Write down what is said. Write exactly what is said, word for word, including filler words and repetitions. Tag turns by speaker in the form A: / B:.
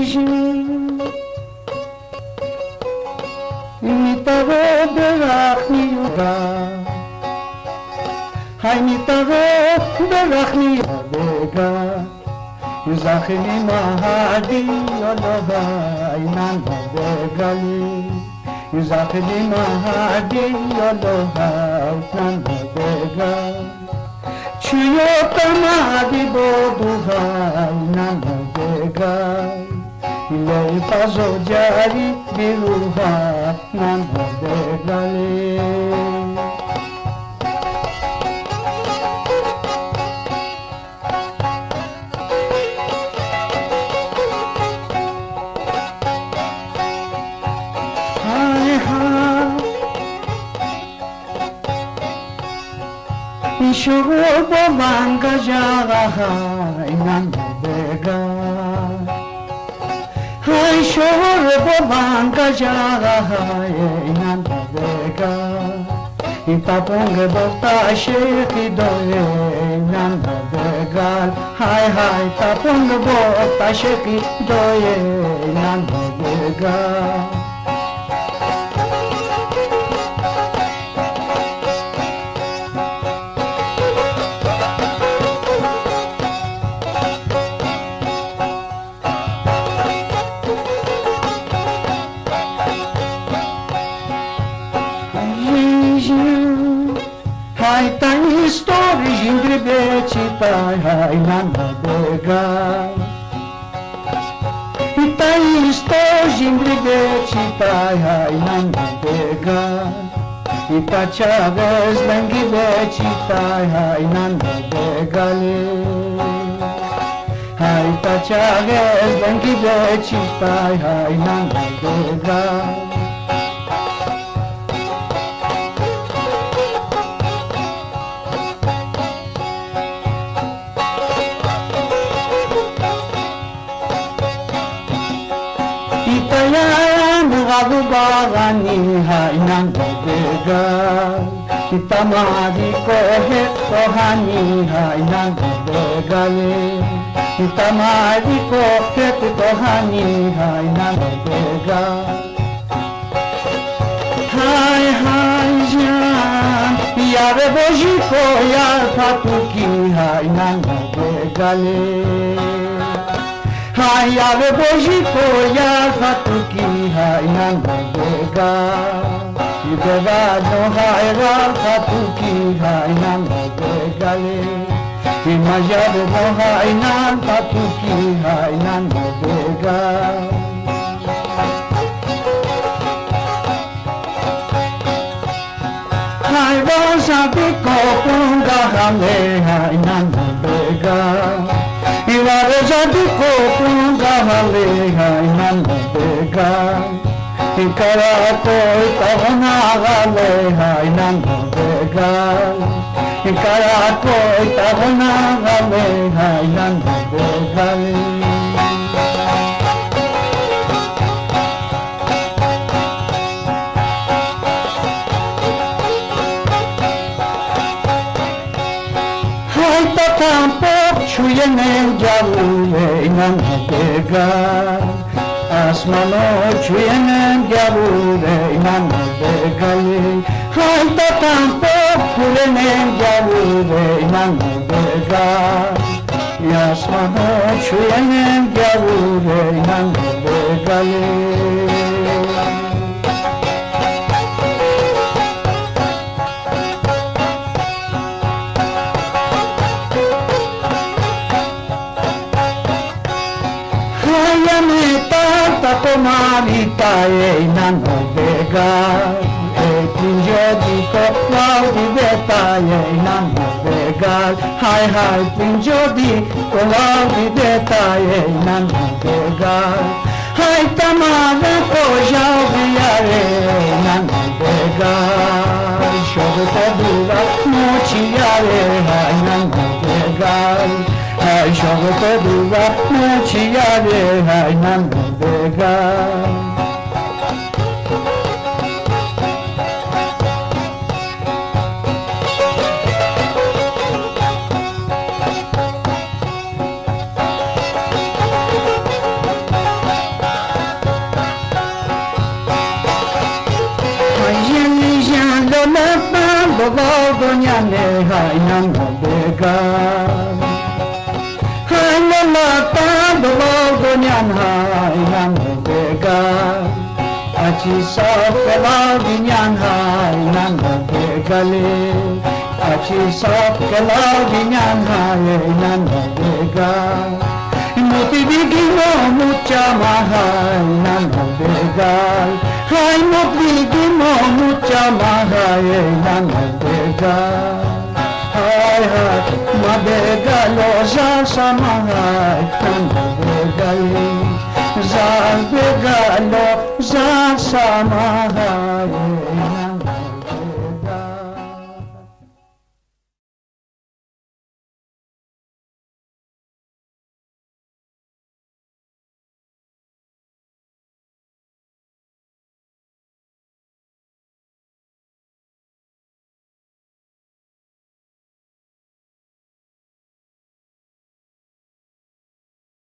A: میتره برخنی یوگا های میتره برخنی یوگا زخمی مهدی الله اینان بگلی زخمی مهدی الله اینان بگل چیو تمادی بودوها اینان بگل لی پازو جاری بیروها اینان بگلی شروع با منگا جاغا اینان بگا های شروع با منگا جاغا اینان بگا این تاپونگ بوتا شیخی دوی اینان بگا های های تاپونگ بوتا شیخی دوی اینان بگا Hai tani story jingri bechita hai nanda bega Tani story jingri bechita hai nanda bega Ita chaves dangi bechita hai nanda bega Hai ta chaves dangi bechita hai nanda bega Abu Bagani hai nanda bega Itamadi kohe kohani hai nanda bega Itamadi kohe kohani hai nanda bega Hai hai jan Yare boji ko yar patuki hai nanda bega Hai ave boji ko yar patuki hai nanda bega Ibega no hai rar patuki hai nanda bega Imajab no hai nan patuki hai nanda bega Hai bosa biko punga hame hai nanda bega Iware jadi ko punga hale hai nanda bega Ikara ko itahona hale hai nanda bega Ikara ko itahona hale hai nanda bega Hai tatampo Chuyenem javule nanda bega Asmano chuyenem javule nanda bega Hai tatampo chuyenem javule nanda bega Asmano chuyenem javule nanda bega Tomarita e nanda bega E pinjodi ko laudi beta e nanda bega Hai hai pinjodi ko laudi beta e nanda bega Hai tamave ko javiare e nanda bega Shogo te dura mochiare hai nanda bega Hai shogo te dura mochiare hai nanda bega ne hai nang bega hai na la ta do go nyan hai nang bega achi sa ke la di nyan hai nang bega le achi sa ke la di nyan hai nang bega moti bigi mo mucha mahai nang bega hai moti bigi mo mucha mahai nang bega hai hai ma bega lo sa sa mahai nang bega za bega lo za sa mahai